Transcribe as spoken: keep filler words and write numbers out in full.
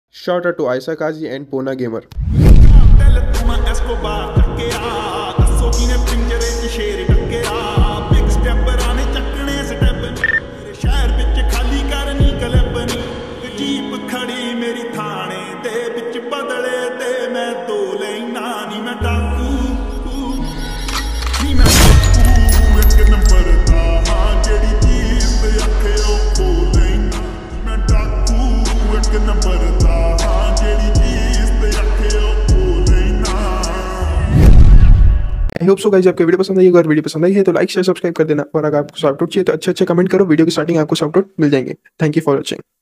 Shout out to Isa Kazi and Pona Gamer. I hope so guys आपको video पसंद आई। अगर video पसंद आई है तो लाइक शेयर सब्सक्राइब कर देना और अगर आपको शॉर्ट आउट चाहिए तो अच्छे अच्छे कमेंट करो, वीडियो की स्टार्टिंग आपको शॉर्ट आउट मिल जाएंगे। Thank you for watching.